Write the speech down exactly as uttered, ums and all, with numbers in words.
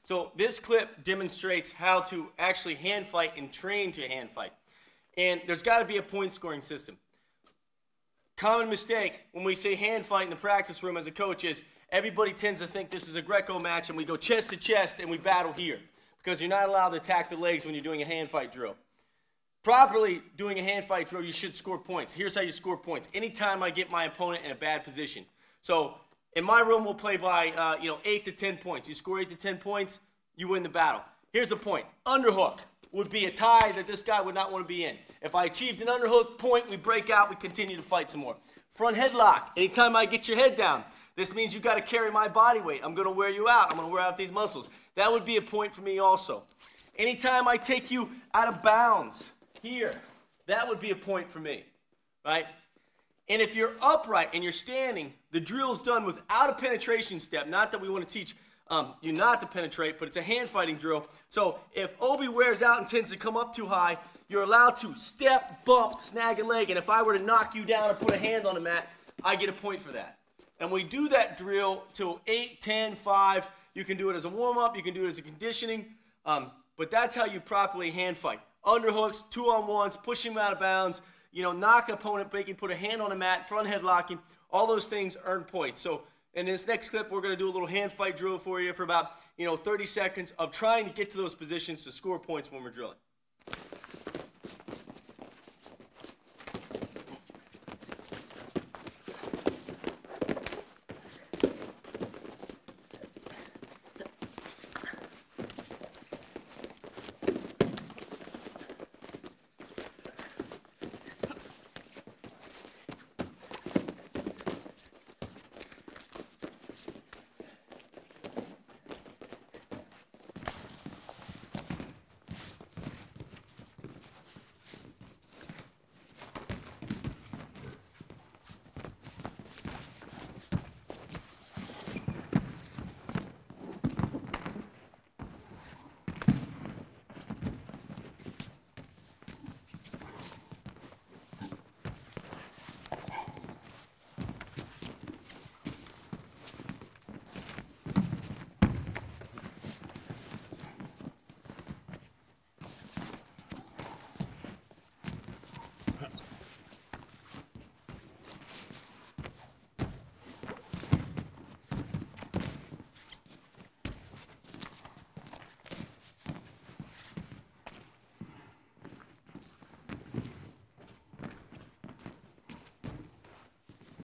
So this clip demonstrates how to actually hand fight and train to hand fight. And there's got to be a point scoring system. Common mistake when we say hand fight in the practice room as a coach is everybody tends to think this is a Greco match and we go chest to chest and we battle here because you're not allowed to attack the legs when you're doing a hand fight drill. Properly doing a hand fight drill, you should score points. Here's how you score points. Anytime I get my opponent in a bad position. So in my room, we'll play by uh, you know eight to ten points. You score eight to ten points, you win the battle. Here's the point. Underhook would be a tie that this guy would not want to be in. If I achieved an underhook point, we break out, we continue to fight some more. Front headlock. Anytime I get your head down, this means you got to carry my body weight. I'm going to wear you out. I'm going to wear out these muscles. That would be a point for me also. Anytime I take you out of bounds here, that would be a point for me, right? And if you're upright and you're standing, the drill's done without a penetration step. Not that we want to teach um, you not to penetrate, but it's a hand fighting drill. So if Obi wears out and tends to come up too high, you're allowed to step, bump, snag a leg, and if I were to knock you down or put a hand on the mat, I get a point for that. And we do that drill till eight, ten, five. You can do it as a warm-up. You can do it as a conditioning. Um, but that's how you properly hand fight. Underhooks, two-on-ones, push him out of bounds, you know, knock opponent, breaking, put a hand on the mat, front headlocking. All those things earn points. So in this next clip, we're going to do a little hand fight drill for you for about, you know, thirty seconds of trying to get to those positions to score points when we're drilling.